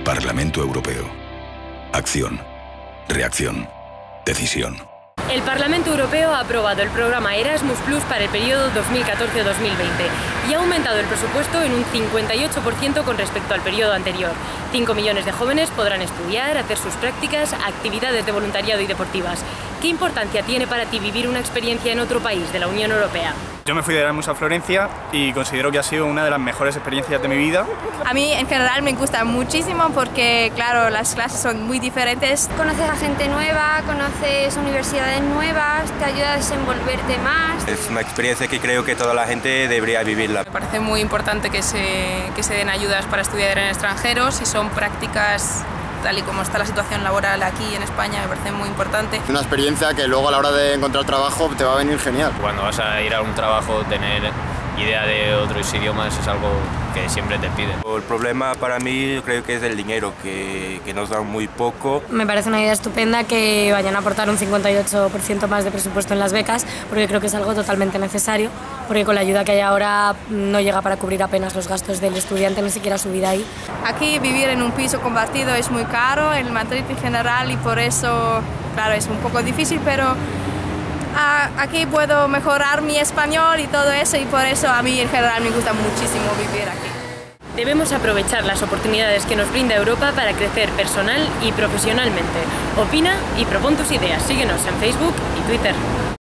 Parlamento Europeo. Acción. Reacción. Decisión. El Parlamento Europeo ha aprobado el programa Erasmus Plus para el periodo 2014-2020 y ha aumentado el presupuesto en un 58% con respecto al periodo anterior. 5 millones de jóvenes podrán estudiar, hacer sus prácticas, actividades de voluntariado y deportivas. ¿Qué importancia tiene para ti vivir una experiencia en otro país de la Unión Europea? Yo me fui de Erasmus a Florencia y considero que ha sido una de las mejores experiencias de mi vida. A mí en general me gusta muchísimo porque, claro, las clases son muy diferentes. Conoces a gente nueva, conoces universidades nuevas, te ayuda a desenvolverte más. Es una experiencia que creo que toda la gente debería vivirla. Me parece muy importante que se den ayudas para estudiar en extranjeros y son prácticas tal y como está la situación laboral aquí en España, me parece muy importante. Una experiencia que luego a la hora de encontrar trabajo te va a venir genial. Cuando vas a ir a un trabajo, tener idea de otros idiomas es algo que siempre te piden. El problema para mí yo creo que es el dinero, que nos dan muy poco. Me parece una idea estupenda que vayan a aportar un 58% más de presupuesto en las becas, porque creo que es algo totalmente necesario, porque con la ayuda que hay ahora no llega para cubrir apenas los gastos del estudiante, ni siquiera su vida ahí. Aquí vivir en un piso compartido es muy caro en Madrid en general y por eso, claro, es un poco difícil, pero aquí puedo mejorar mi español y todo eso y por eso a mí en general me gusta muchísimo vivir aquí. Debemos aprovechar las oportunidades que nos brinda Europa para crecer personal y profesionalmente. Opina y propon tus ideas. Síguenos en Facebook y Twitter.